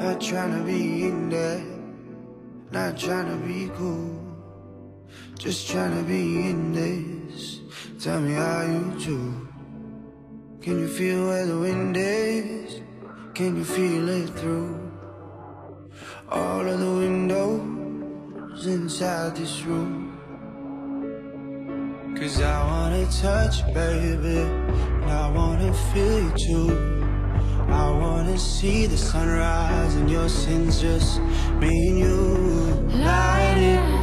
Not trying to be in there, not trying to be cool, just trying to be in this. Tell me how you do. Can you feel where the wind is? Can you feel it through all of the windows inside this room? 'Cause I wanna touch you, baby, and I wanna feel you too. I wanna see the sunrise and your sins, just me and you. Light it